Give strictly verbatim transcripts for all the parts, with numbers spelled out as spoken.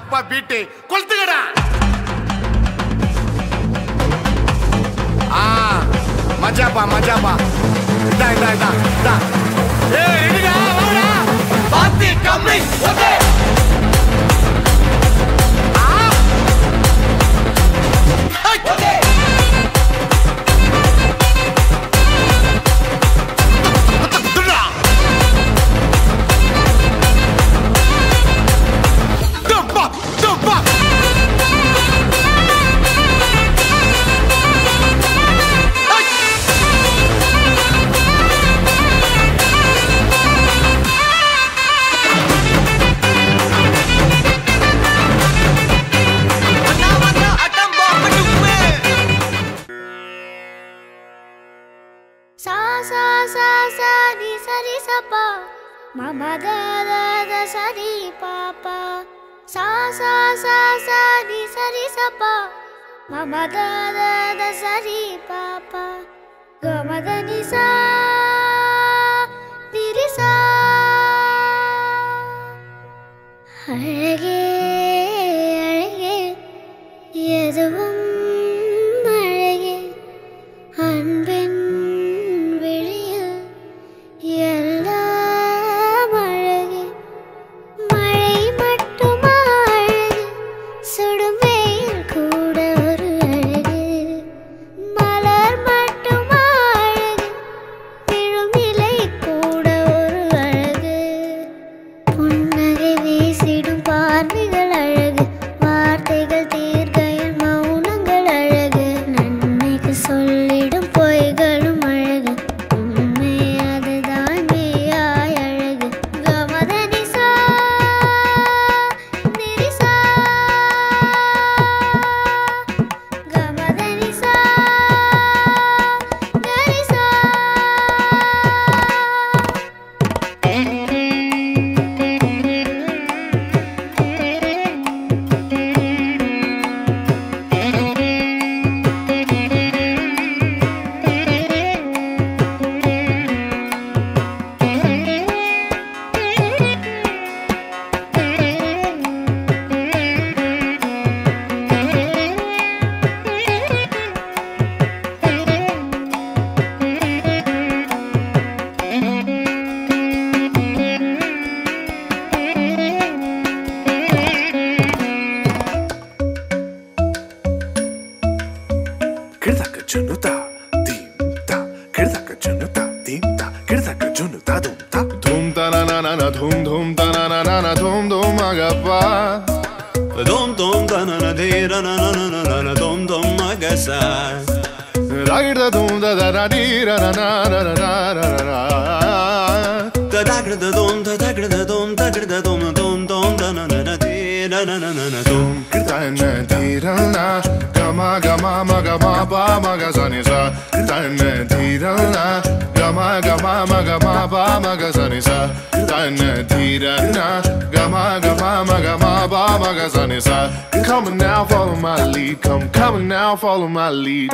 அப்பா பீட்டு கொளுத்துக்கடா. ஆ மஜாப்பா மஜாப்பா. இதா இதா இதா இதா. ஏய் ரெடிடா வாடா. பாத்தி கம்மி ஓகே. ஆ okay. Ma ma da da da sa di pa pa sa sa sa sa di sa di sa pa ma ma da da da sa di pa pa ga ma da ni sa di ri sa alage alage eduvum alage anbin veliyil ella Come now, follow my lead. Come, come now, follow my lead.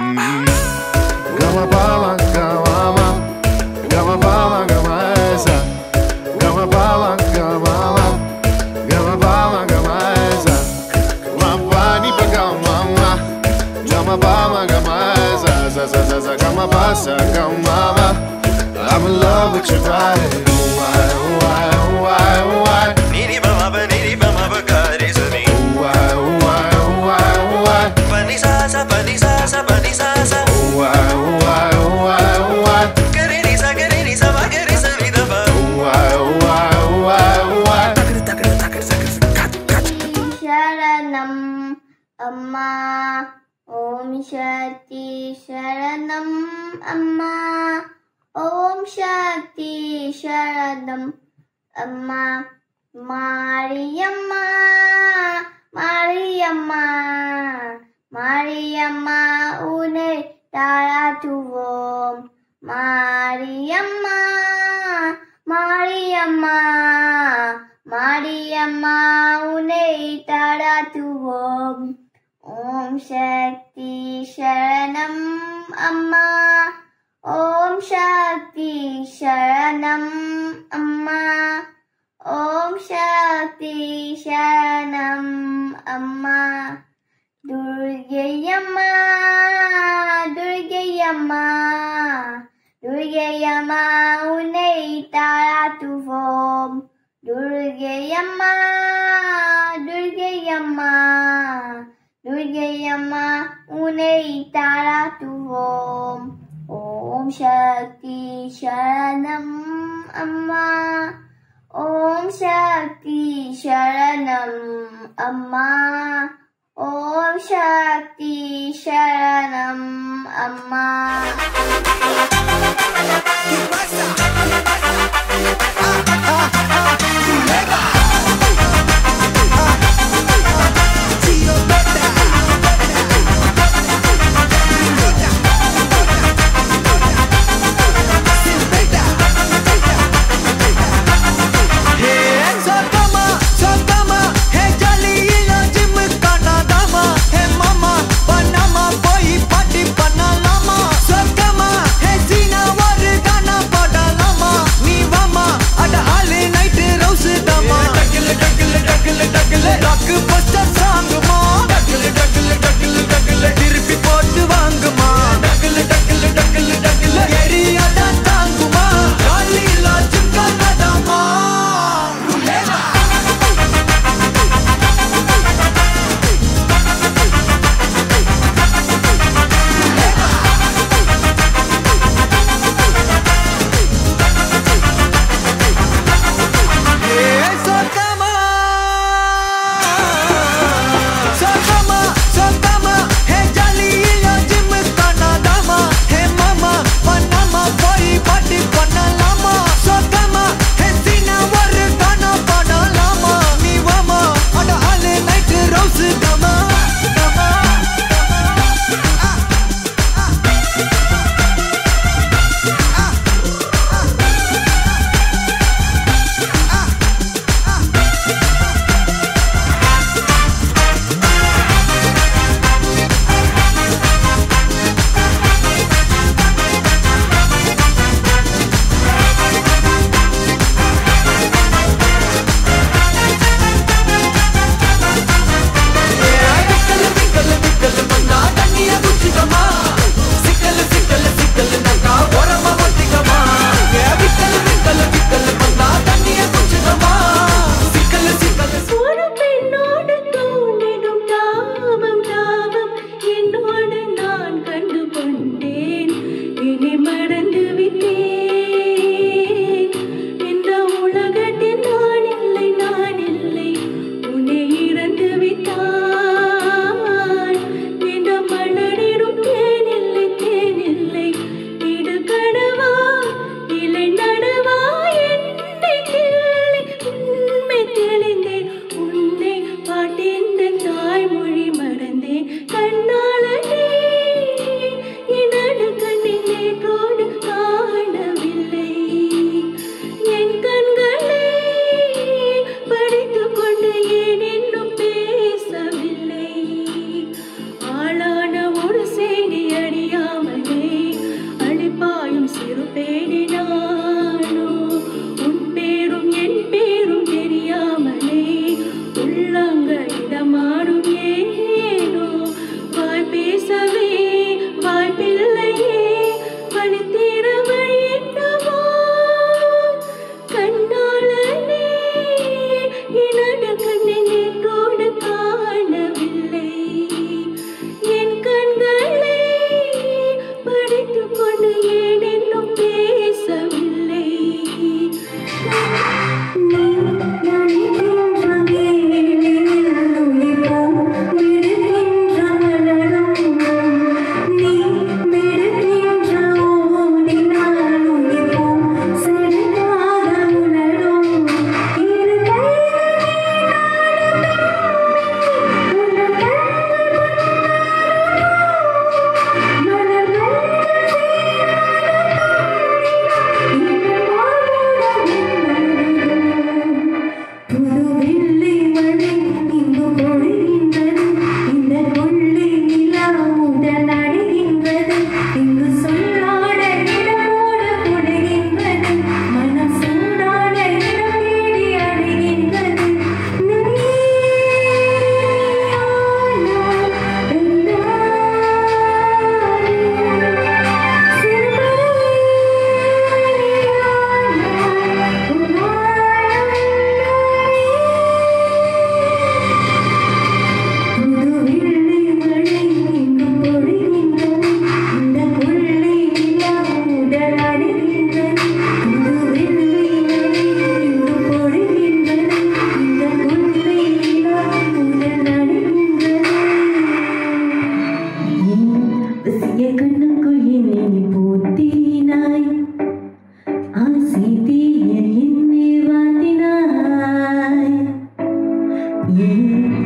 Gama bala, gama ma, gama bala, gama esa. Gama bala, gama ma, gama bala, gama esa. Gama bani pa gama ma, gama bala, gama esa. Sa sa sa sa, gama basa, gama ma. I'm in love with your body. Why, why, why, why? Niri ba ma ba, niri ba ma ba kari sa ni. Why, why, why, why? Pani sa sa, pani sa sa, pani sa sa. Why, why, why, why? Kari ni sa, kari ni sa, ba kari sa ni da ba. Why, why, why, why? Takar takar takar takar kat kat. Sharanam Amma Om Shakti Sharanam Amma Om Shakti Sharanam Amma Mariyamma Mariyamma Mariyamma Unai Taratuvom Mariyamma Mariyamma Mariyamma Unai Taratuvom Om Shakti Sharanam Amma Om Shakti Sharanam Amma Om Shakti Sharanam Amma Durgayamma Durgayamma Durgayamma Unai Tarathuvom Durgayamma Durgayamma Durgayamma Unai Tarathuvom Om Shakti Sharanam Amma Om Shakti Sharanam Amma Om Shakti Sharanam Amma ¿Qué pasa? ¿Qué pasa? Ah, ah, ah, Culebra. Ah, Tío Beta. Beta. Sin Beta. Hey, Sokama, Sokama, hey Jolly, ilo gym kana dama, hey mama, Panama boy party panalama, Sokama, hey Zina war gana padalama, ni vama, ada hale night rose dama.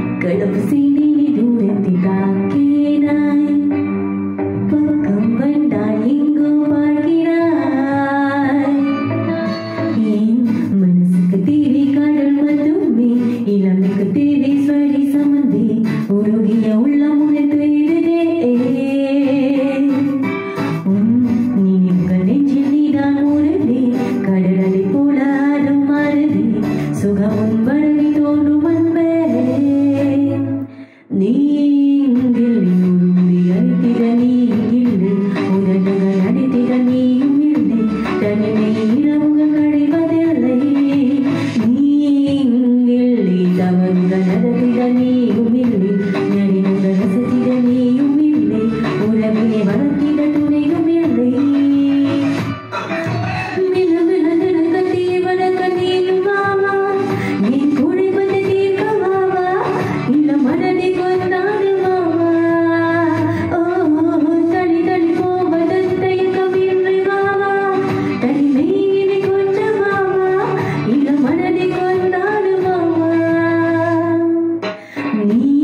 கடவு செய்தி தூரத்தை தாக்கினாய் பக்கம் வந்தால் எங்கோ பார்க்கிறாய் என் மனசுக்கு தேவை கடல் மட்டுமே இளமைக்கு தேவை ஸ்வரி சமந்தே உருகிய உள்ளம் உணர்ந்து எழுதே உன் நினைவுகள் நெஞ்சில் நீதான் உருதே கடலை போல ஆடும் மாறுதே சுகமும் வரவி தோன்றும் அன்பே நீங்கள் உருவி அடித்திட நீங்கில்லை உதடுகள் அடித்திட நீயும் இல்லை தனிமை இரவுகள் கழிவதில்லை நீங்கள் தவறுகள் நடத்திட நீயும் இல்லை நடிவுகள் ரசித்திட நீயும் இல்லை உறவினை வளர்த்திட துணையும் இல்லை நீ